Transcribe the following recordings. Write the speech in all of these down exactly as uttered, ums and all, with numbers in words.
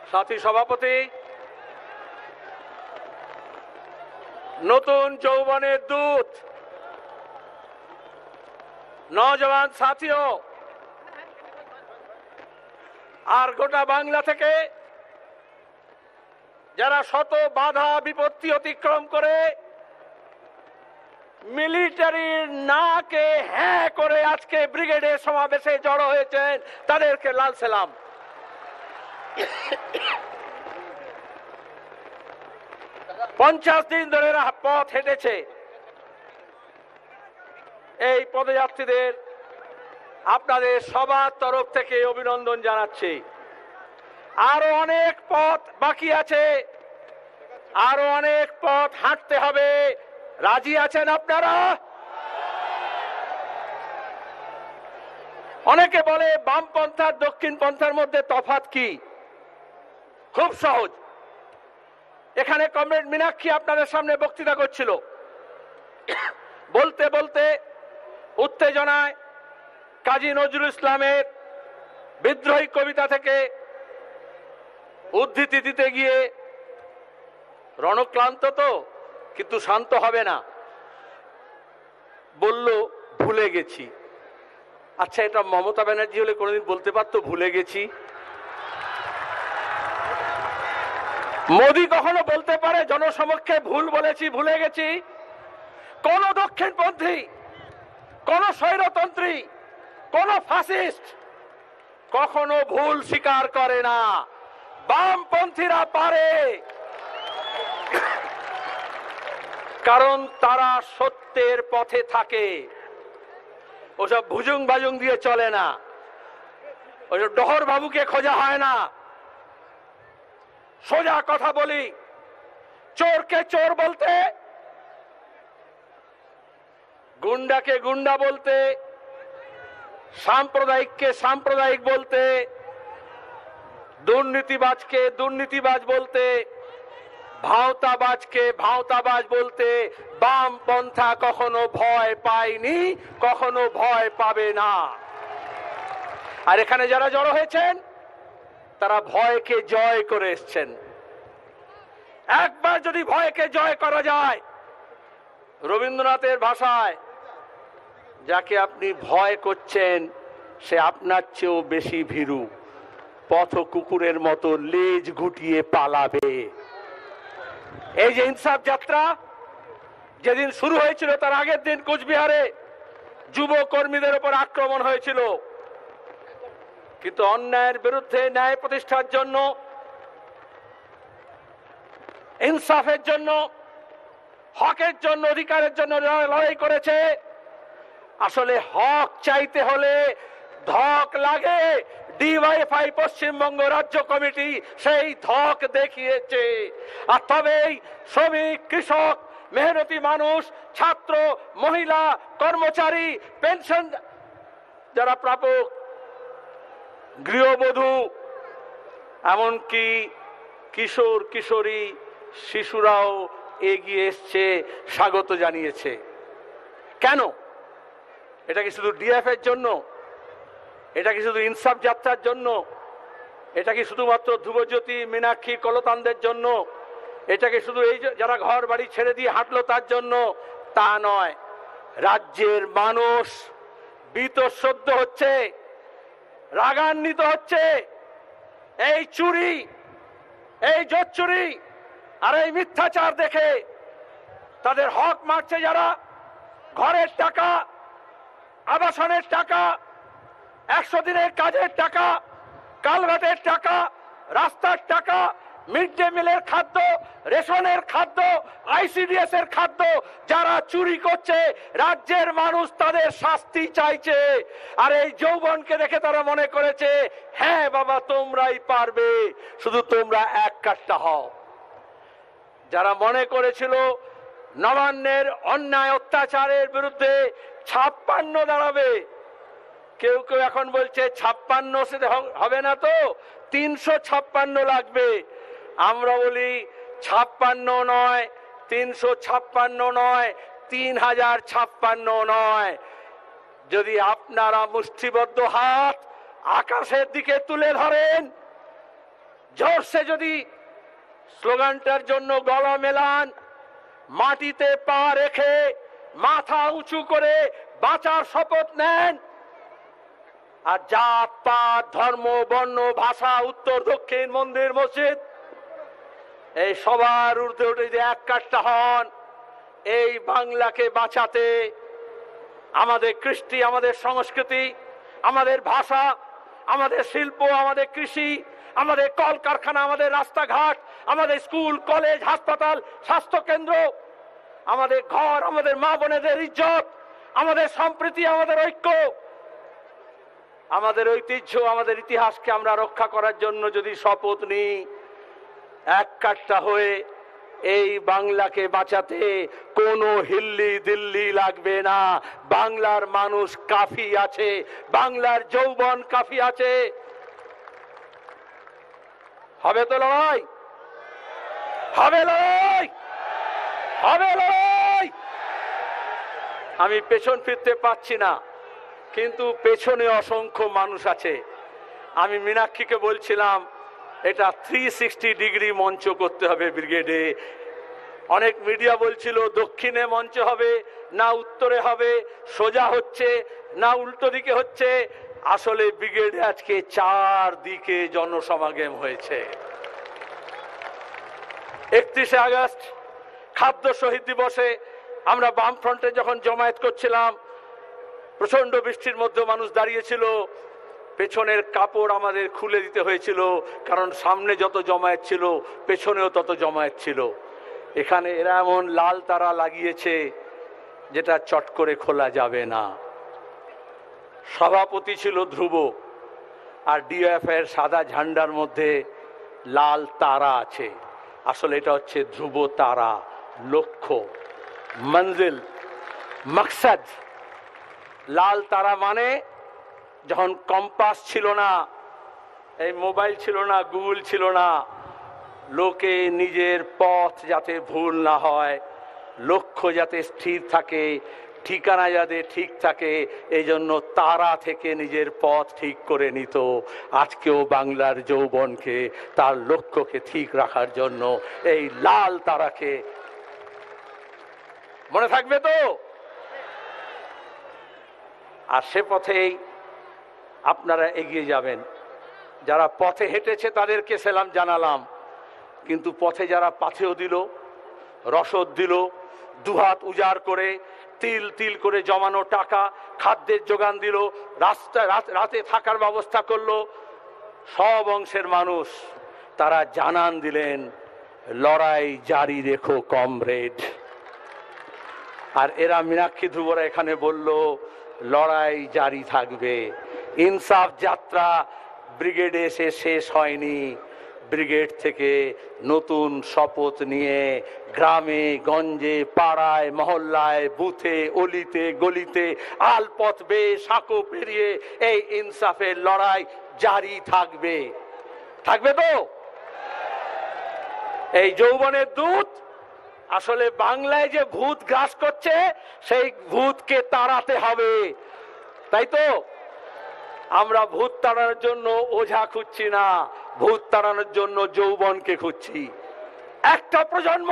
সাথী সভাপতি, নতুন যৌবনের দূত নওজওয়ান সাথীও আর গোটা বাংলা থেকে যারা শত বাধা বিপত্তি অতিক্রম করে মিলিটারির নাকে হ্যাঁ করে আজকে ব্রিগেডের সমাবেশে জড়ো হয়েছেন, তাদেরকে লাল সালাম। পঞ্চাশ দিন ধরে পথ হেঁটেছে। এই পদযাত্রীদের আপনাদের সবার তরফ থেকে অভিনন্দন জানাচ্ছি। আরো অনেক পথ বাকি আছে, আরো অনেক পথ হাঁটতে হবে। রাজি আছেন আপনারা? অনেকে বলে বামপন্থার দক্ষিণ পন্থার মধ্যে তফাৎ কি? খুব সহজ। এখানে কমরেড মীনাক্ষী আপনাদের সামনে বক্তৃতা করছিল, বলতে বলতে উত্তেজনায় কাজী নজরুল ইসলামের বিদ্রোহী কবিতা থেকে উদ্ধৃতি দিতে গিয়ে রণক্লান্ত তো, কিন্তু শান্ত হবে না, বলল ভুলে গেছি। আচ্ছা, এটা মমতা ব্যানার্জি হলে কোনোদিন বলতে পারতো ভুলে গেছি? মোদি কখনো বলতে পারে জনসমক্ষে ভুল বলেছি, ভুলে গেছি? কোন দক্ষিণপন্থী, কোন স্বৈরতন্ত্রী, কোন ফাসিস্ট কখনো ভুল স্বীকার করে না। বামপন্থীরা পারে, কারণ তারা সত্যের পথে থাকে। ওসব ভুজুং বাজুং দিয়ে চলে না, ওসব ডহর বাবুকে খোঁজা হয় না। সোজা কথা বলি, চোরকে চোর বলতে, গুন্ডাকে গুন্ডা বলতে, সাম্প্রদায়িককে সাম্প্রদায়িক বলতে, দুর্নীতিবাজকে দুর্নীতিবাজ বলতে, ভাওতাবাজকে ভাওতাবাজ বলতে বামপন্থা কখনো ভয় পায়নি, কখনো ভয় পাবে না। আর এখানে যারা জড়ো হয়েছেন তারা ভয়কে জয় করে এসছেন। একবার যদি ভয়কে জয় করা যায়, রবীন্দ্রনাথের ভাষায়, যাকে আপনি ভয় করছেন সে আপনার চেয়েও বেশি ভীরু, পথ কুকুরের মতো লেজ গুটিয়ে পালাবে। এই যে ইনসাফ যাত্রা যেদিন শুরু হয়েছিল তার আগের দিন কোচবিহারে যুব কর্মীদের উপর আক্রমণ হয়েছিল, কিন্তু অন্যায়ের বিরুদ্ধে ন্যায় প্রতিষ্ঠার জন্য, ইনসাফের জন্য, হকের জন্য, অধিকারের জন্য লড়াই করেছে। আসলে হক চাইতে হলে ধক লাগে। ডিওয়াইএফআই পশ্চিমবঙ্গ রাজ্য কমিটি সেই ধক দেখিয়েছে। আর তবেই শ্রমিক, কৃষক, মেহনতি মানুষ, ছাত্র, মহিলা, কর্মচারী, পেনশন যারা প্রাপক, গৃহবধূ, এমনকি কিশোর কিশোরী শিশুরাও এগিয়ে এসছে, স্বাগত জানিয়েছে। কেন? এটা কি শুধু ডিএফ এর জন্য? এটা কি শুধু ইনসাফ যাত্রার জন্য? এটা কি শুধুমাত্র ধ্রুবজ্যোতি, মীনাক্ষী, কলতানদের জন্য? এটা কি শুধু এই যারা ঘর বাড়ি ছেড়ে দিয়ে হাঁটলো তার জন্য? তা নয়। রাজ্যের মানুষ বীতশ্রদ্ধ হচ্ছে, রাগান্বিত হচ্ছে। এই চুরি, এই জোচ্চুরি আর এই মিথ্যাচার দেখে তাদের হক মারছে যারা। ঘরের টাকা, আবাসনের টাকা, একশো দিনের কাজের টাকা, কালভার্টের টাকা, রাস্তার টাকা, মিড ডে মিলের খাদ্য, রেশনের খাদ্য, আইসিডিএস এর খাদ্য যারা চুরি করছে, রাজ্যের মানুষ তাদের শাস্তি চাইছে। আর এই যৌবনকে দেখে তারা মনে করেছে হ্যাঁ বাবা তোমরাই পারবে, শুধু তোমরা এক কাট্টা হও। যারা মনে করেছিল নবান্নের অন্যায় অত্যাচারের বিরুদ্ধে ছাপ্পান্ন দাঁড়াবে, কেউ কেউ এখন বলছে ছাপ্পান্ন সেটা হবে না, তো তিনশো ছাপ্পান্ন লাগবে। আমরা বলি ছাপ্পান্ন নয়, তিনশো ছাপ্পান্ন নয়, তিন হাজার ছাপ্পান্ন নয়। যদি আপনারা মুষ্টিবদ্ধ হাত আকাশের দিকে তুলে ধরেন, জোরসে যদি স্লোগানটার জন্য গলা মেলান, মাটিতে পা রেখে মাথা উঁচু করে বাঁচার শপথ নেন, আর জাত পাত ধর্ম বর্ণ ভাষা উত্তর দক্ষিণ মন্দির মসজিদ এই সবার ঊর্ধ্বে উঠে যে এক কাট্টা হন এই বাংলাকে বাঁচাতে, আমাদের কৃষ্টি, আমাদের সংস্কৃতি, আমাদের ভাষা, আমাদের শিল্প, আমাদের কৃষি, আমাদের কলকারখানা, আমাদের রাস্তাঘাট, আমাদের স্কুল কলেজ হাসপাতাল স্বাস্থ্য কেন্দ্র, আমাদের ঘর, আমাদের মা বোনেদের ইজ্জত, আমাদের সম্প্রীতি, আমাদের ঐক্য, আমাদের ঐতিহ্য, আমাদের ইতিহাসকে আমরা রক্ষা করার জন্য যদি শপথ নিই এক কাট্টা হয়ে, এই বাংলাকে বাঁচাতে কোনো হিল্লি দিল্লি লাগবে না। বাংলার মানুষ কাফি আছে, বাংলার যৌবন কাফি আছে। হবে তো লড়াই, হবে লড়াই, হবে লড়াই। আমি পেছন ফিরতে পারছি না, কিন্তু পেছনে অসংখ্য মানুষ আছে। আমি মীনাক্ষীকে বলছিলাম এটা থ্রি সিক্সটি ডিগ্রি মঞ্চ করতে হবে ব্রিগেডে। অনেক মিডিয়া বলছিল দক্ষিণে মঞ্চ হবে না উত্তরে হবে, সোজা হচ্ছে না উল্টো দিকে হচ্ছে। আসলে ব্রিগেডে আজকে চার দিকে জনসমাগম হয়েছে। একত্রিশে আগস্ট খাদ্য শহীদ দিবসে আমরা বামফ্রন্টে যখন জমায়েত করছিলাম, প্রচন্ড বৃষ্টির মধ্যে মানুষ দাঁড়িয়েছিল, পেছনের কাপড় আমাদের খুলে দিতে হয়েছিল, কারণ সামনে যত জমায়েত ছিল পেছনেও তত জমায়েত ছিল। এখানে এরা এমন লাল তারা লাগিয়েছে যেটা চট করে খোলা যাবে না। সভাপতি ছিল ধ্রুব, আর ডিএফ এর সাদা ঝান্ডার মধ্যে লাল তারা আছে। আসলে এটা হচ্ছে ধ্রুব তারা, লক্ষ্য, মঞ্জিল, মকসদ। লাল তারা মানে যখন কম্পাস ছিল না, এই মোবাইল ছিল না, গুগল ছিল না, লোকে নিজের পথ যাতে ভুল না হয়, লক্ষ্য যাতে স্থির থাকে, ঠিকানা যাতে ঠিক থাকে, এই জন্য তারা থেকে নিজের পথ ঠিক করে নিত। আজকেও বাংলার যৌবনকে, তার লক্ষ্যকে ঠিক রাখার জন্য এই লাল তারাকে মনে থাকবে তো। আর সে পথেই আপনারা এগিয়ে যাবেন। যারা পথে হেঁটেছে তাদেরকে সেলাম জানালাম, কিন্তু পথে যারা পাথেও দিল, রসদ দিল, দুহাত উজাড় করে তিল তিল করে জমানো টাকা খাদ্যের যোগান দিল, রাস্তায় রাতে থাকার ব্যবস্থা করলো, সব অংশের মানুষ তারা জানান দিলেন লড়াই জারি রেখো কমরেড। আর এরা মীনাক্ষী ধ্রুবরা এখানে বলল লড়াই জারি থাকবে। ইনসাফ যাত্রা ব্রিগেডে এসে শেষ হয়নি। ব্রিগেড থেকে নতুন শপথ নিয়ে গ্রামে গঞ্জে পাড়ায় মহল্লায় বুথে অলিতে গলিতে আলপথ বেয়ে সাঁকো পেরিয়ে এই ইনসাফের লড়াই জারি থাকবে। থাকবে তো? এই যৌবনের দূত আসলে বাংলায় যে ভূত গ্রাস করছে সেই ভূতকে তাড়াতে হবে, তাই তো? আমরা ভূত তাড়ানোর জন্য ওঝা খুঁজছি না, ভূত তাড়ানোর জন্য যৌবনকে খুঁজছি। একটা প্রজন্ম,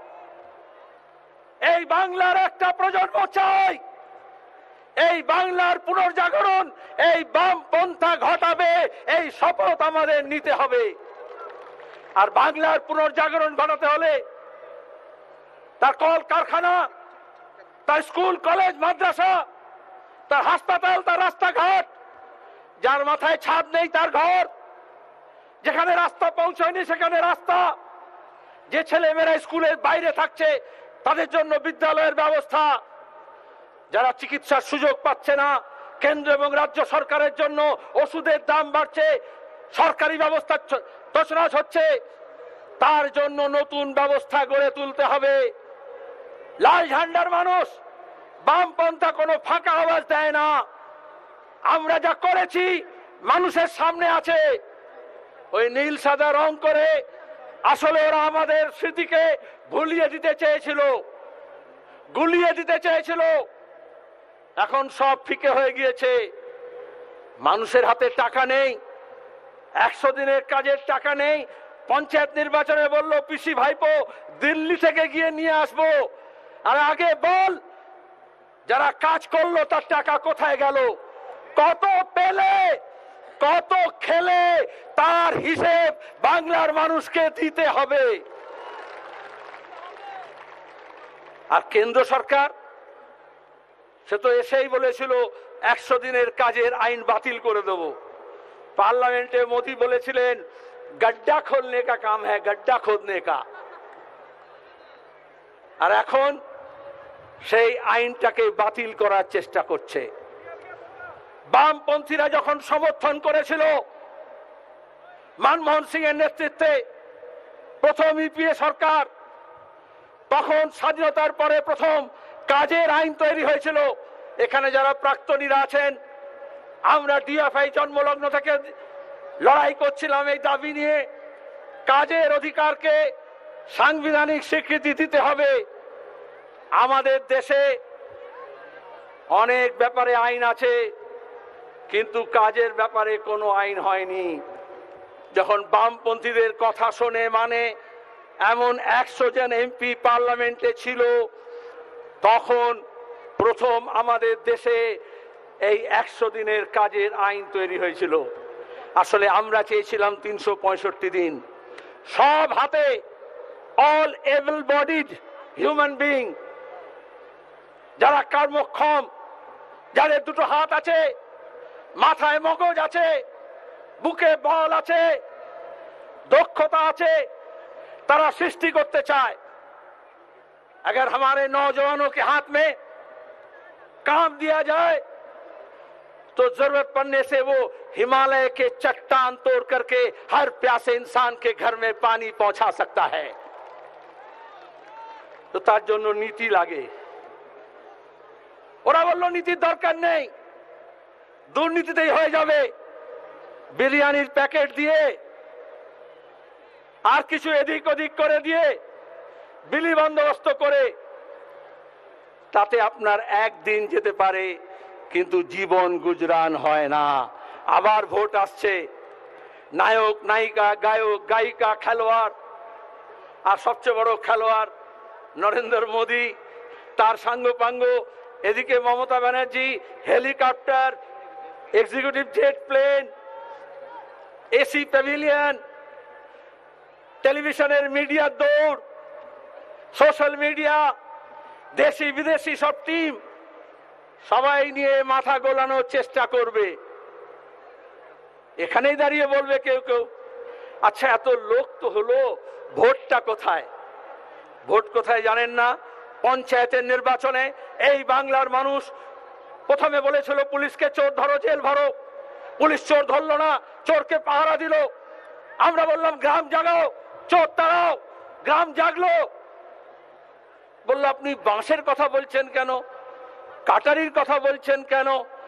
এই বাংলার একটা প্রজন্ম চাই। এই বাংলার পুনর্জাগরণ এই বামপন্থা ঘটাবে, এই শপথ আমাদের নিতে হবে। আর বাংলার পুনর্জাগরণ ঘটাতে হলে তার কল কারখানা, তার স্কুল কলেজ মাদ্রাসা, তার হাসপাতাল, তার রাস্তাঘাট, যার মাথায় ছাদ নেই তার ঘর, যেখানে রাস্তা পৌঁছয়নি সেখানে রাস্তা, যে ছেলেমেয়েরা স্কুলের বাইরে থাকছে তাদের জন্য বিদ্যালয়ের ব্যবস্থা, যারা চিকিৎসার সুযোগ পাচ্ছে না, কেন্দ্র এবং রাজ্য সরকারের জন্য ওষুধের দাম বাড়ছে, সরকারি ব্যবস্থা তছনছ হচ্ছে, তার জন্য নতুন ব্যবস্থা গড়ে তুলতে হবে। লাল ঝান্ডার মানুষ, বামপন্থা কোনো ফাঁকা আওয়াজ দেয় না। আমরা যা করেছি মানুষের সামনে আছে। ওই নীল সাদা রং করে আসলে ওরা আমাদের স্মৃতিকে ভুলিয়ে দিতে চেয়েছিল, গুলিয়ে দিতে চেয়েছিল। এখন সব ফিকে হয়ে গিয়েছে। মানুষের হাতে টাকা নেই, একশো দিনের কাজের টাকা নেই, পঞ্চায়েত নির্বাচনে বললো পিসি ভাইপো দিল্লি থেকে গিয়ে নিয়ে আসবো। আর আগে বল, যারা কাজ করলো তার টাকা কোথায় গেল, কত পেলে, কত খেলে, তার হিসেব বাংলার মানুষকে দিতে হবে। আর কেন্দ্র সরকার সে তো এসেই বলেছিল একশো দিনের কাজের আইন বাতিল করে দেব। পার্লামেন্টে মোদি বলেছিলেন গड्ढा खोलने का काम है, गड्ढा खोदने का। আর এখন সেই আইনটাকে বাতিল করার চেষ্টা করছে। বামপন্থীরা যখন সমর্থন করেছিল মনমোহন সিং এর নেতৃত্বে প্রথম ইউপিএ সরকার, তখন স্বাধীনতার পরে প্রথম কাজের আইন তৈরি হয়েছিল। এখানে যারা প্রাক্তনীরা আছেন, আমরা ডিএফআই জন্মলগ্ন থেকে লড়াই করছিলাম এই দাবি নিয়ে, কাজের অধিকারকে সাংবিধানিক স্বীকৃতি দিতে হবে। আমাদের দেশে অনেক ব্যাপারে আইন আছে, কিন্তু কাজের ব্যাপারে কোনো আইন হয়নি। যখন বামপন্থীদের কথা শোনে মানে এমন একশো জন এমপি পার্লামেন্টে ছিল, তখন প্রথম আমাদের দেশে এই একশো দিনের কাজের আইন তৈরি হয়েছিল। আসলে আমরা চেয়েছিলাম তিনশো পঁয়ষট্টি দিন, সব হাতে, all able bodied human being, যারা কর্মক্ষম, যাদের দুটো হাত আছে, মাথায় মগজ আছে, বুকে বল আছে, দক্ষতা আছে, তারা সৃষ্টি করতে চায়। अगर हमारे नौजवानों के हाथ में काम दिया जाए तो जरूरत पड़ने से वो हिमालय के चट्टान तोड़ करके हर प्यासे इंसान के घर में पानी पहुंचा सकता है। तो तार জন্য নীতি লাগে। ওরা বলল নীতির দরকার নেই, দুর্নীতিতেই হয়ে যাবে। বিরিয়ানির প্যাকেট দিয়ে আর কিছু এদিক ওদিক করে দিয়ে বিলি বন্দোবস্ত করে তাতে আপনার একদিন যেতে পারে, কিন্তু জীবন গুজরান হয় না। আবার ভোট আসছে, নায়ক নায়িকা, গায়ক গায়িকা, খেলোয়াড়, আর সবচেয়ে বড় খেলোয়াড় নরেন্দ্র মোদী, তার সাঙ্গপাঙ্গ, এদিকে Mamata Banerjee, helicopter, executive jet plane, AC pavilion, টেলিভিশনের মিডিয়ার দৌড়, সোশ্যাল মিডিয়া, দেশি বিদেশি সব টিম সবাই নিয়ে মাথা গোলানোর চেষ্টা করবে। এখানেই দাঁড়িয়ে বলবে কেউ কেউ, আচ্ছা এত লোক তো হলো, ভোটটা কোথায়? ভোট কোথায় জানেন না? পঞ্চায়েতের নির্বাচনে এই বাংলার মানুষ প্রথমে বলেছিল পুলিশকে চোর ধরো, জেল ভরো। পুলিশ চোর ধরলো না, চোরকে পাহারা দিল। আমরা বললাম গ্রাম জাগাও, চোর তাড়াও। গ্রাম জাগলো। বললো আপনি বাঁশের কথা বলছেন কেন, কাটারির কথা বলছেন কেন?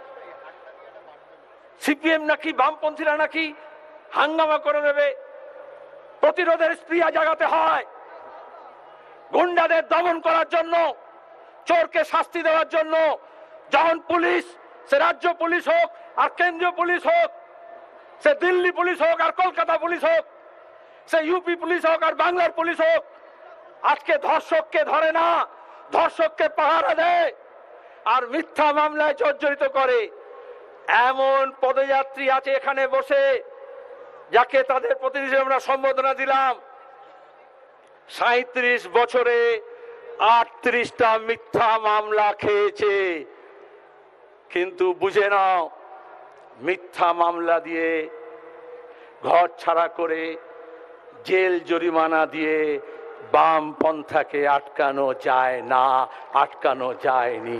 সিপিএম নাকি বামপন্থীরা নাকি হাঙ্গামা করে দেবে। প্রতিরোধের স্পৃহা জাগাতে হয়, গুন্ডাদের দমন করার জন্য, চোরকে শাস্তি দেওয়ার জন্য। যখন পুলিশ, সে রাজ্য পুলিশ হোক আর কেন্দ্রীয় পুলিশ হোক, সে দিল্লি পুলিশ হোক আর কলকাতা পুলিশ হোক, সে ইউপি পুলিশ হোক আর বাংলার পুলিশ হোক, আজকে ধর্ষককে ধরে না, ধর্ষককে পাহারা দেয় আর মিথ্যা মামলায় জর্জরিত করে। এমন পদযাত্রী আছে এখানে বসে, যাকে তাদের প্রতিনিধি আমরা সম্বোধনা দিলাম, সাঁত্রিশ বছরে আটত্রিশটা মিথ্যা মামলা খেয়েছে। কিন্তু বুঝে নাও, মিথ্যা মামলা দিয়ে, ঘর ছাড়া করে, জেল জরিমানা দিয়ে বামপন্থাকে আটকানো যায় না, আটকানো যায়নি।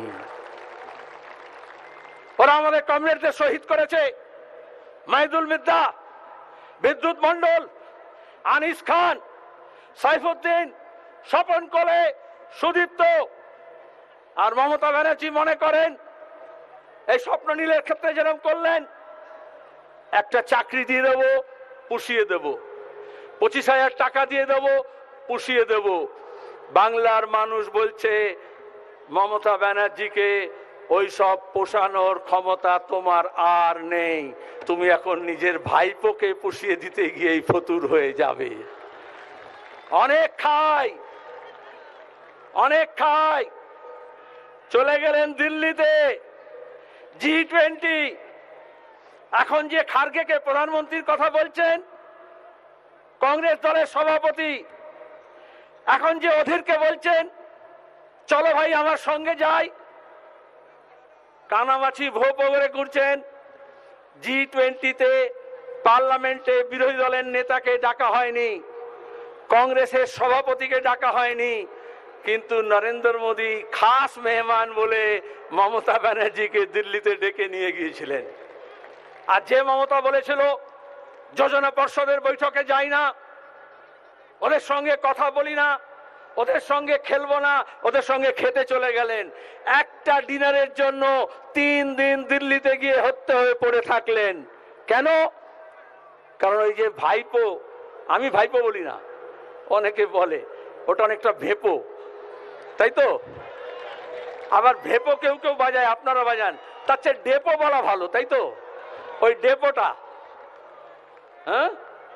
ওরা আমাদের কমরেডদের শহীদ করেছে। মাইদুল মিদ্দা, বিদ্যুৎ মন্ডল, আনিস খান, সাইফুদ্দিন, স্বপন কোলে, সুদীপ্ত আর মমতা ব্যানার্জি মনে করেন এই স্বপ্ন নীলের ক্ষেত্রে যেরকম করলেন, একটা চাকরি দিয়ে দেবো, পুষিয়ে দেব, পঁচিশ হাজার টাকা দিয়ে দেবো, পুষিয়ে দেব। বাংলার মানুষ বলছে মমতা ব্যানার্জিকে ওই সব পোষানোর ক্ষমতা তোমার আর নেই। তুমি এখন নিজের ভাইপোকে পুষিয়ে দিতে গিয়েই ফতুর হয়ে যাবে। অনেক খাই অনেক খাই চলে গেলেন দিল্লিতে জি টোয়েন্টি। এখন যে খার্গেকে প্রধানমন্ত্রীর কথা বলছেন, কংগ্রেস দলের সভাপতি, এখন যে অধীরকে বলছেন চলো ভাই আমার সঙ্গে যাই, কানামাছি ভোপ করে ঘুরছেন। জি টোয়েন্টিতে পার্লামেন্টে বিরোধী দলের নেতাকে ডাকা হয়নি, কংগ্রেসের সভাপতিকে ডাকা হয়নি, কিন্তু নরেন্দ্র মোদী খাস মেহমান বলে মমতা ব্যানার্জিকে দিল্লিতে ডেকে নিয়ে গিয়েছিলেন। আর যে মমতা বলেছিল যোজনা পর্ষদের বৈঠকে যাই না, ওদের সঙ্গে কথা বলি না, ওদের সঙ্গে খেলবো না, ওদের সঙ্গে খেতে চলে গেলেন। একটা ডিনারের জন্য তিন দিন দিল্লিতে গিয়ে হত্যা হয়ে পড়ে থাকলেন। কেন? কারণ ওই যে ভাইপো, আমি ভাইপো বলি না, অনেকে বলে ওটা অনেকটা ভেপো, তাই তো? আবার ভেপো কেউ কেউ বাজায়, আপনারা বাজান, তার চেয়ে ডেপো বলা ভালো, তাই তো? ওই ডেপোটা, হ্যাঁ,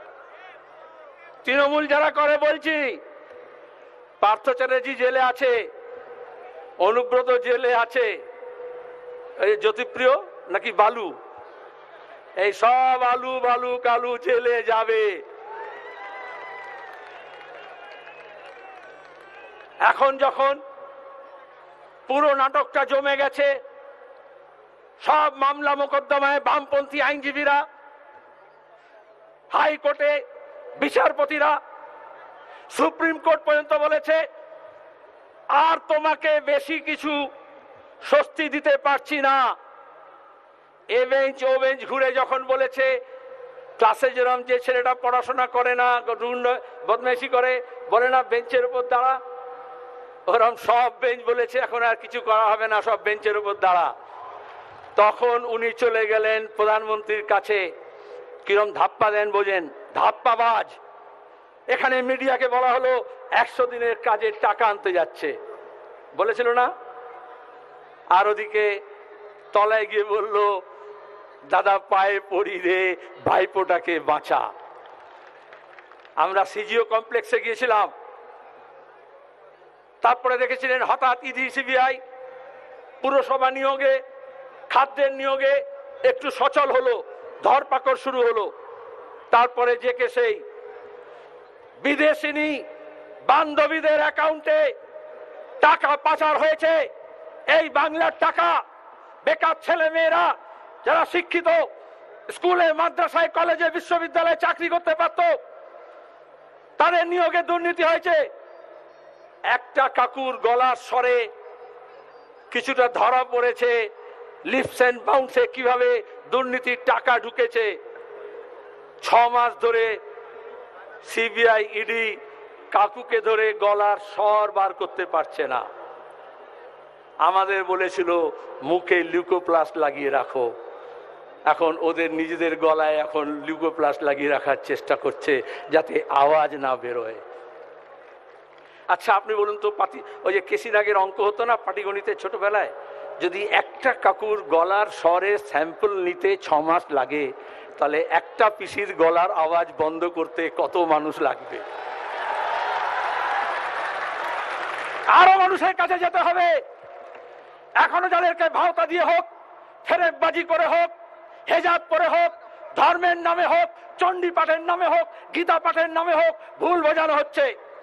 তৃণমূল যারা করে বলছি, পার্থ চ্যাটার্জি জেলে আছে, অনুব্রত জেলে আছে, এই জ্যোতিপ্রিয় নাকি বালু, এই সব আলু বালু কালু জেলে যাবে। এখন যখন পুরো নাটকটা জমে গেছে, সব মামলা মোকদ্দমায় বামপন্থী আইনজীবীরা, হাইকোর্টে বিচারপতিরা, সুপ্রিম কোর্ট পর্যন্ত বলেছে আর তোমাকে বেশি কিছু স্বস্তি দিতে পারছি না। এ বেঞ্চ ও বেঞ্চ ঘুরে যখন বলেছে ক্লাসে যেরকম যে ছেলেটা পড়াশোনা করে না, বদমাইশি করে, বলে না বেঞ্চের উপর দাঁড়া, ওরকম সব বেঞ্চ বলেছে এখন আর কিছু করা হবে না, সব বেঞ্চের উপর দাঁড়া। তখন উনি চলে গেলেন প্রধানমন্ত্রীর কাছে। কিরম ধাপ্পা দেন বোঝেন, ধাপ্পাবাজ। এখানে মিডিয়াকে বলা হলো একশো দিনের কাজের টাকা আনতে যাচ্ছে, বলেছিল না? আর ওদিকে তলায় গিয়ে বলল দাদা পায়ে পড়ি রে, ভাইপোটাকে বাঁচা। আমরা সিজিও কমপ্লেক্সে গিয়েছিলাম, তারপরে দেখেছিলেন হঠাৎ ইডি সিবিআই পুরসভা নিয়োগে, খাদ্যের নিয়োগে একটু সচল হলো, ধরপাকড় শুরু হলো। তারপরে যে কে সেই বিদেশিনী বান্ধবীদের অ্যাকাউন্টে টাকা পাচার হয়েছে। এই বাংলার টাকা বেকার ছেলে মেয়েরা যারা শিক্ষিত, স্কুলে মাদ্রাসায় কলেজে বিশ্ববিদ্যালয়ে চাকরি করতে পারত, তাদের নিয়োগে দুর্নীতি হয়েছে। একটা কাকুর গলার স্বরে কিছুটা ধরা পড়েছে, লিপস এন্ড বাউন্সে কিভাবে দুর্নীতির টাকা ঢুকেছে। ছ মাস ধরে সিবিআই ইডি কাকুকে ধরে গলার স্বর বার করতে পারছে না। আমাদের বলেছিল মুখে লিউকোপ্লাস্ট লাগিয়ে রাখো, এখন ওদের নিজেদের গলায় এখন লিউকোপ্লাস্ট লাগিয়ে রাখার চেষ্টা করছে যাতে আওয়াজ না বেরোয়। আচ্ছা আপনি বলুন তো, পাটি ওই যে কেসি নাগের অঙ্ক হতো না পাটিগণিতে ছোটবেলায়, যদি একটা কাকুর গলার স্বরের স্যাম্পল নিতে ছ মাস লাগে, তাহলে একটা পিসির গলার আওয়াজ বন্ধ করতে কত মানুষ লাগবে? আরো মানুষের কাছে যেতে হবে। এখনো যাদেরকে ভাওতা দিয়ে হোক, ফেরেববাজি করে হোক, হেজাব করে হোক, ধর্মের নামে হোক, চণ্ডী পাঠের নামে হোক, গীতা পাঠের নামে হোক ভুল বোঝানো হচ্ছে,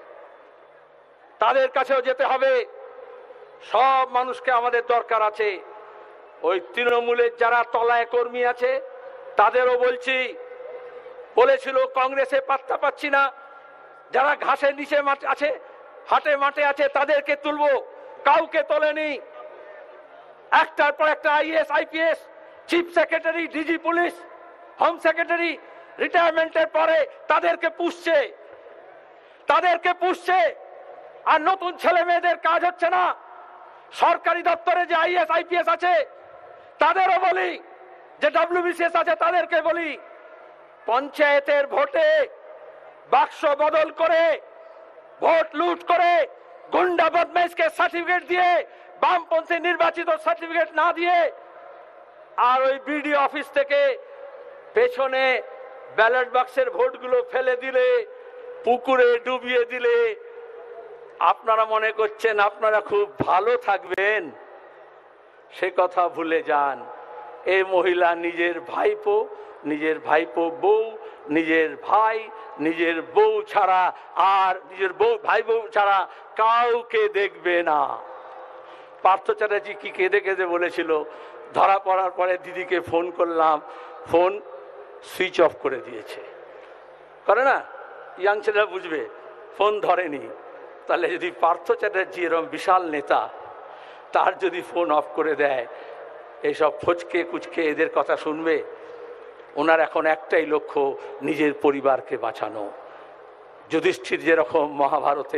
তাদের কাছেও যেতে হবে। সব মানুষকে আমাদের দরকার আছে। ওই তৃণমূলের যারা তলায় কর্মী আছে তাদেরও বলছি, বলেছিল কংগ্রেসে পাত্তা পাচ্ছি না, যারা ঘাসের নিচে আছে, হাটে মাঠে আছে, তাদেরকে তুলবো, কাউকে তোলেনি। একটার পর একটা IAS IPS, chief secretary, DG police, home secretary রিটায়ারমেন্টের পরে তাদেরকে পুষছে, তাদেরকে পুষছে। আর নতুন ছেলে মেয়েদের কাজ হচ্ছে না। সরকারি দপ্তরে যে আইএস আইপিএস আছে তাদেরও বলি, যে ডব্লিউবিসিএস আছে তাদেরকে বলি, পঞ্চায়েতের ভোটে বাক্স বদল করে, ভোট লুট করে, গুন্ডা বদমাইশকে সার্টিফিকেট দিয়ে বামপন্থী নির্বাচিত সার্টিফিকেট না দিয়ে আর ওই বিডিও অফিস থেকে পেছনে ব্যালট বাক্সের ভোটগুলো ফেলে দিলে, পুকুরে ডুবিয়ে দিলে আপনারা মনে করছেন আপনারা খুব ভালো থাকবেন। সে কথা ভুলে যান। এই মহিলা নিজের ভাইপো, নিজের ভাইপো বউ, নিজের ভাই, নিজের বউ ছাড়া আর নিজের বউ ভাই বউ ছাড়া কাউকে দেখবে না। পার্থ চ্যাটার্জি কি কেঁদে কেঁদে বলেছিল, ধরা পড়ার পরে দিদিকে ফোন করলাম, ফোন সুইচ অফ করে দিয়েছে। করে না, ইয়াং ছেলেরা বুঝবে, ফোন ধরেনি। তাহলে যদি পার্থ চ্যাটার্জি এরকম বিশাল নেতা, তার যদি ফোন অফ করে দেয়, এইসব ফচকে কুচকে এদের কথা শুনবে? ওনার এখন একটাই লক্ষ্য, নিজের পরিবারকে বাঁচানো। যুধিষ্ঠির যেরকম মহাভারতে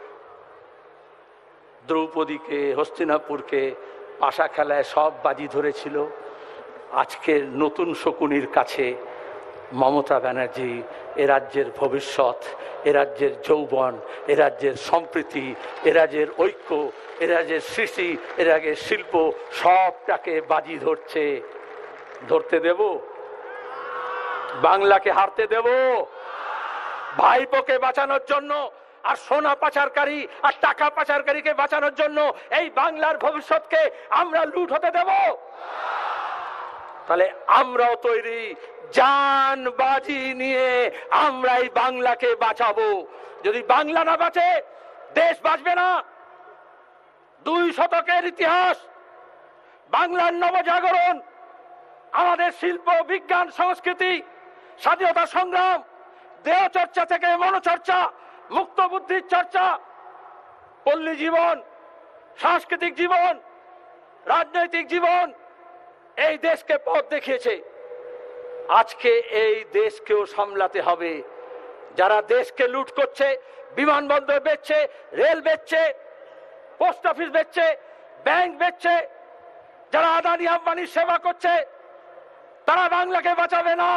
দ্রৌপদীকে, হস্তিনাপুরকে পাশা খেলায় সব বাজি ধরেছিল, আজকের নতুন শকুনির কাছে মমতা ব্যানার্জি এ রাজ্যের ভবিষ্যৎ, এ রাজ্যের যৌবন, এ রাজ্যের সম্প্রীতি, এ রাজ্যের ঐক্য, এ রাজ্যের সৃষ্টি, এ রাজ্যের শিল্প সবটাকে বাজি ধরছে। ধরতে দেব? বাংলাকে হারতে দেব? ভাইপোকে বাঁচানোর জন্য আর সোনা পাচারকারী আর টাকা পাচারকারীকে বাঁচানোর জন্য এই বাংলার ভবিষ্যৎকে আমরা লুট হতে দেব? তাহলে আমরাও তৈরি, জান বাজি নিয়ে আমরা এই বাংলাকে বাঁচাবো। যদি বাংলা না বাঁচে, দেশ বাঁচবে না। দুই শতকের ইতিহাস, বাংলার নবজাগরণ, আমাদের শিল্প, বিজ্ঞান, সংস্কৃতি, স্বাধীনতা সংগ্রাম, দেহ চর্চা থেকে মনোচর্চা, মুক্ত বুদ্ধির চর্চা, পল্লী জীবন, সাংস্কৃতিক জীবন, রাজনৈতিক জীবন এই দেশকে পথ দেখিয়েছে। আজকে এই দেশকেও সামলাতে হবে। যারা দেশকে লুট করছে, বিমানবন্দর বেচছে, রেল বেচছে, পোস্ট অফিস বেচছে, ব্যাংক বেচছে, যারা আদানি আম্বানির সেবা করছে, তারা বাংলাকে বাঁচাবে না।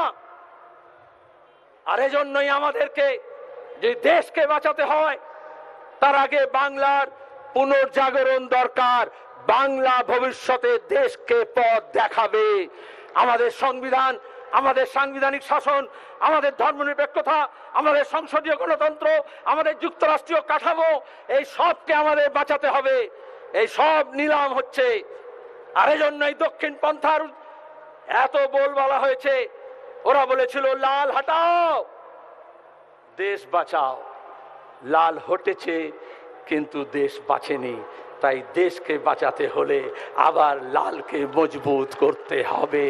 আর এজন্যই আমাদেরকে যে দেশকে বাঁচাতে হয়, তার আগে বাংলার পুনর্জাগরণ দরকার। বাংলা ভবিষ্যতে দেশকে পথ দেখাবে। আমাদের সংবিধান, আমাদের সাংবিধানিক শাসন, আমাদের ধর্মনিরপেক্ষতা, আমাদের সংসদীয় গণতন্ত্র, আমাদের যুক্তরাষ্ট্রীয় কাঠামো, এই সবকে আমাদের বাঁচাতে হবে। এই সব নিলাম হচ্ছে। আর এজন্যই দক্ষিণ পন্থার এত বলবলা হয়েছে। ওরা বলেছিল লাল হটাও, দেশ বাঁচাও। লাল হটেছে কিন্তু দেশ বাঁচেনি। তাই দেশকে বাঁচাতে হলে আবার লালকে মজবুত করতে হবে।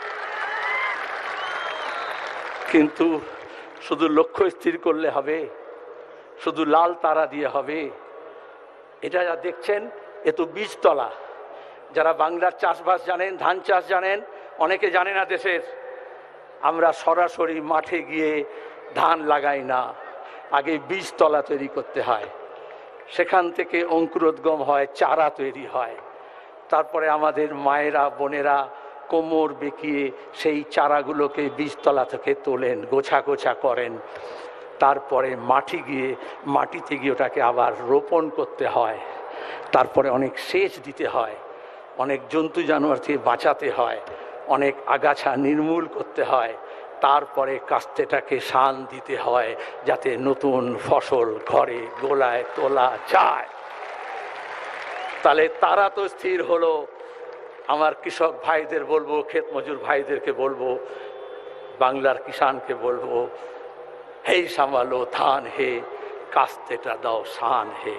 কিন্তু শুধু লক্ষ্য স্থির করলে হবে? শুধু লাল তারা দিয়ে হবে? এটা যা দেখছেন, এ তো বীজতলা। যারা বাংলার চাষবাস জানেন, ধান চাষ জানেন, অনেকে জানে না দেশের, আমরা সরাসরি মাঠে গিয়ে ধান লাগাই না, আগে বীজতলা তৈরি করতে হয়, সেখান থেকে অঙ্কুরোদ্গম হয়, চারা তৈরি হয়, তারপরে আমাদের মায়েরা বোনেরা কোমর বেঁকিয়ে সেই চারাগুলোকে বীজতলা থেকে তোলেন, গোছা গোছা করেন, তারপরে মাটি গিয়ে মাটিতে গিয়ে ওটাকে আবার রোপণ করতে হয়, তারপরে অনেক সেচ দিতে হয়, অনেক জন্তু জানোয়ার থেকে বাঁচাতে হয়, অনেক আগাছা নির্মূল করতে হয়, তারপরে কাস্তেটাকে শান দিতে হয় যাতে নতুন ফসল ঘরে গোলায় তোলা যায়। তাহলে তারা তো স্থির হলো। আমার কৃষক ভাইদের বলবো, ক্ষেত মজুর ভাইদেরকে বলবো, বাংলার কিষানকে বলবো, হেই সামালো ধান হে, কাস্তেটা দাও শান হে।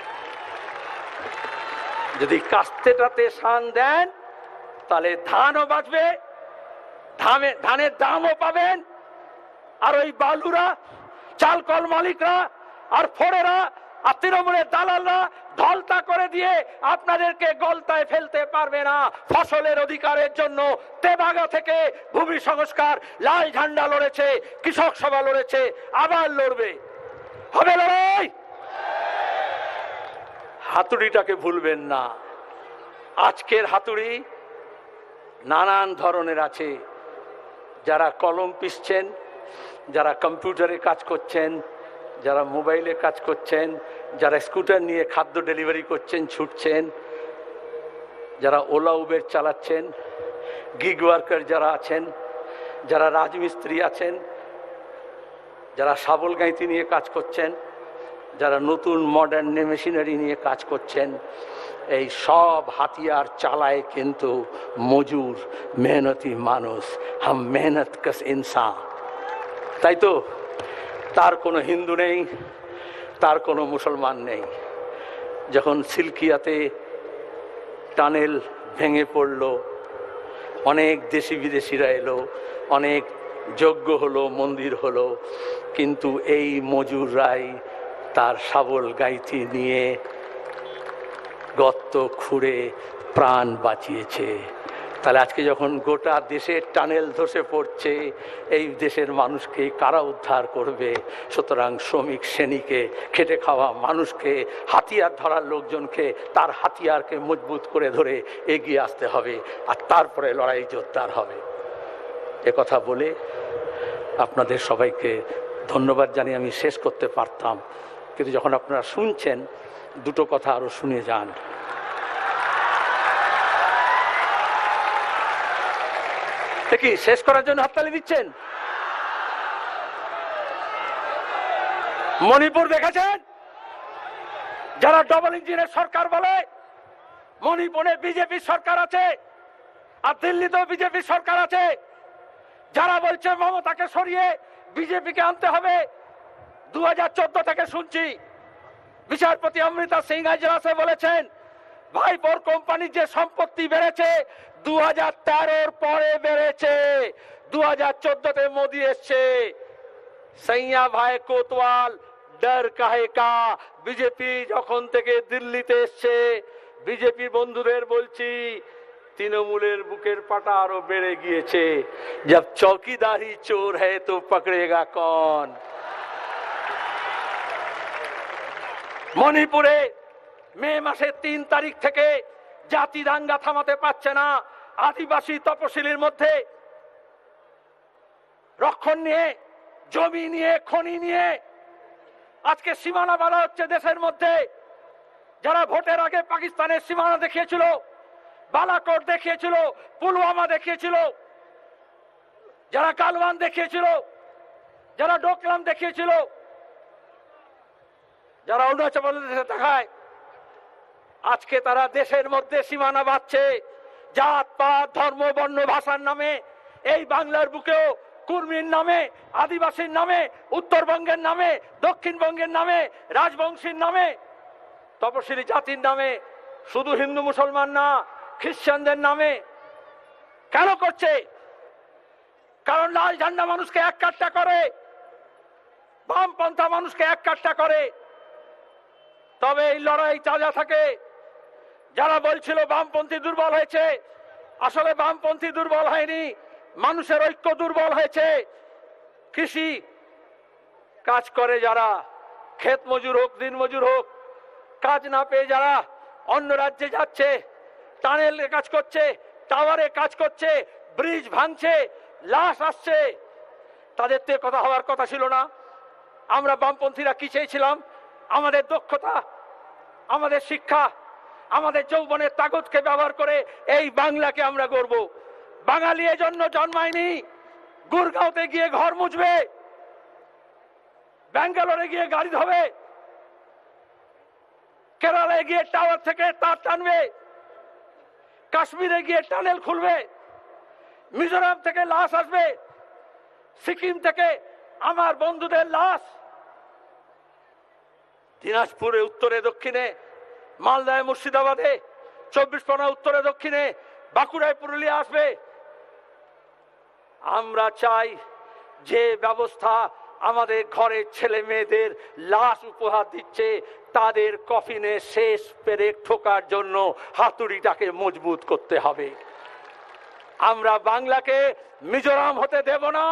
যদি কাস্তেটাতে শান দেন তাহলে ধানও বাঁচবে, ধানে ধানের দামও পাবেন। আর ওই বালুরা, চালকল মালিকরা আর ফোড়েরা আর তৃণমূলের দালালরা ধলতা করে দিয়ে আপনাদেরকে গলতায় ফেলতে পারবে না। ফসলের অধিকারের জন্য তেভাগা থেকে ভূমি সংস্কার লাল ঝান্ডা লড়েছে, কৃষক সভা লড়েছে, আবার লড়বে। হবে লড়াই। হাতুড়িটাকে ভুলবেন না। আজকের হাতুড়ি নানান ধরনের আছে। যারা কলম পিষছেন, যারা কম্পিউটারে কাজ করছেন, যারা মোবাইলে কাজ করছেন, যারা স্কুটার নিয়ে খাদ্য ডেলিভারি করছেন, ছুটছেন, যারা ওলা উবের চালাচ্ছেন, গিগ ওয়ার্কার যারা আছেন, যারা রাজমিস্ত্রি আছেন, যারা শাবল গাঁইতি নিয়ে কাজ করছেন, যারা নতুন মডার্ন মেশিনারি নিয়ে কাজ করছেন, এই সব হাতিয়ার চালায় কিন্তু মজুর মেহনতি মানুষ, হাম মেহনত কস ইনসান। তাই তো তার কোনো হিন্দু নেই, তার কোনো মুসলমান নেই। যখন সিলকিয়াতে টানেল ভেঙে পড়ল, অনেক দেশি বিদেশিরা এলো, অনেক যজ্ঞ হলো, মন্দির হলো, কিন্তু এই মজুররাই তার শাবল গাইতি নিয়ে গর্ত খুঁড়ে প্রাণ বাঁচিয়েছে। তাহলে আজকে যখন গোটা দেশের টানেল ধসে পড়ছে, এই দেশের মানুষকে কারা উদ্ধার করবে? সুতরাং শ্রমিক শ্রেণীকে, খেটে খাওয়া মানুষকে, হাতিয়ার ধরার লোকজনকে তার হাতিয়ারকে মজবুত করে ধরে এগিয়ে আসতে হবে, আর তারপরে লড়াই জোরদার হবে। এ কথা বলে আপনাদের সবাইকে ধন্যবাদ জানিয়ে আমি শেষ করতে পারতাম, কিন্তু যখন আপনারা শুনছেন দুটো কথা আরো শুনে যান। কি শেষ করার জন্য হাততালি দিচ্ছেন? মণিপুর দেখেছেন? যারা ডবল ইঞ্জিনের সরকার বলে, মণিপুরে বিজেপি সরকার আছে, আর দিল্লিতেও বিজেপি সরকার আছে। যারা বলছে মমতাকে সরিয়ে বিজেপিকে আনতে হবে, দু হাজার চোদ্দ থেকে শুনছি বিচারপতি অমৃতা সিং আজলাসে বলেছেন ভাইপোর কোম্পানির যে সম্পত্তি বেড়েছে দু হাজার তেরোর পরে বেড়েছে, দু হাজার চোদ্দতে মোদী এসছে। সৈয়া ভাই কোতওয়াল ডর কাহে কা, বিজেপি যখন থেকে দিল্লিতে এসছে, বিজেপি বন্ধুদের বলছি তৃণমূলের বুকের পাটা আরো বেড়ে গিয়েছে। জব চৌকিদারি চোর হ্যায় তো পকড়েগা কন। মণিপুরে মে মাসের তিন তারিখ থেকে জাতি দাঙ্গা থামাতে পারছে না। আদিবাসী তপশিলির মধ্যে রক্ষণ নিয়ে, জমি নিয়ে, খনি নিয়ে আজকে সীমানা বাঁধা হচ্ছে দেশের মধ্যে। যারা ভোটের আগে পাকিস্তানের সীমানা দেখিয়েছিল, বালাকোট দেখিয়েছিল, পুলওয়ামা দেখিয়েছিল, যারা গালওয়ান দেখিয়েছিল, যারা ডোকলাম দেখিয়েছিল, যারা অরুণাচল প্রদেশে দেখায়, আজকে তারা দেশের মধ্যে সীমানা বাঁধছে জাত পাত ধর্ম বর্ণ ভাষার নামে। এই বাংলার বুকেও কুর্মীর নামে, আদিবাসীর নামে, উত্তরবঙ্গের নামে, দক্ষিণবঙ্গের নামে, রাজবংশীর নামে, তপশিলি জাতির নামে, শুধু হিন্দু মুসলমান না, খ্রিস্টানদের নামে কেন করছে? কারণ লাল ঝান্ডা মানুষকে এক কাট্টা করে, বামপন্থা মানুষকে এক কাট্টা করে। তবে এই লড়াই তাজা থাকে। যারা বলছিল বামপন্থী দুর্বল হয়েছে, আসলে বামপন্থী দুর্বল হয়নি, মানুষের ঐক্য দুর্বল হয়েছে। কৃষি কাজ করে যারা, ক্ষেত মজুর হোক, দিন মজুর হোক, কাজ না পেয়ে যারা অন্য রাজ্যে যাচ্ছে, টানেলে কাজ করছে, টাওয়ারে কাজ করছে, ব্রিজ ভাঙছে, লাশ আসছে, তাদের তো কথা হওয়ার কথা ছিল না। আমরা বামপন্থীরা কি চেয়েছিলাম? আমাদের দক্ষতা, আমাদের শিক্ষা, আমাদের যৌবনের তাগতকে ব্যবহার করে এই বাংলাকে আমরা গড়ব। বাঙালি এজন্য জন্মায়নি গুরগাঁওতে গিয়ে ঘর মুছবে, ব্যাঙ্গালোরে গিয়ে গাড়ি ধোবে, কেরালায় গিয়ে টাওয়ার থেকে তার টানবে, কাশ্মীরে গিয়ে টানেল খুলবে, মিজোরাম থেকে লাশ আসবে, সিকিম থেকে আমার বন্ধুদের লাশ দিনাজপুরে উত্তরে দক্ষিণে, মালদায় মুর্শিদাবাদে, চব্বিশ পরগনা উত্তরে দক্ষিণে, বাঁকুড়ায় পুরুলিয়া আসবে। আমরা চাই যে ব্যবস্থা আমাদের ঘরের ছেলে মেয়েদের লাশ উপহার দিচ্ছে, তাদের কফিনে শেষ পেরেক ঠোকার জন্য হাতুড়িটাকে মজবুত করতে হবে। আমরা বাংলাকে মিজোরাম হতে দেব না,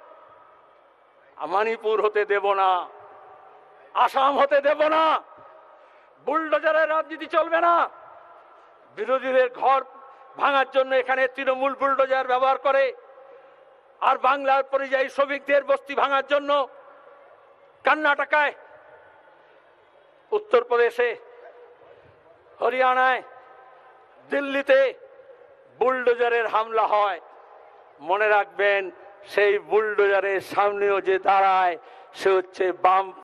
মণিপুর হতে দেব না, আসাম হতে দেব না। বুলডোজারের রাজনীতি চলবে না। বিরোধীদের ঘর ভাঙার জন্য এখানে তৃণমূল বুলডোজার ব্যবহার করে, আর বাংলার পরিযায়ী শ্রমিকদের বস্তি ভাঙার জন্য কর্ণাটকায়, উত্তরপ্রদেশে, হরিয়ানায় দিল্লিতে বুলডোজারের হামলা হয়, মনে রাখবেন সেই বুলডোজারের সামনেও যে দাঁড়ায় সে হচ্ছে বাম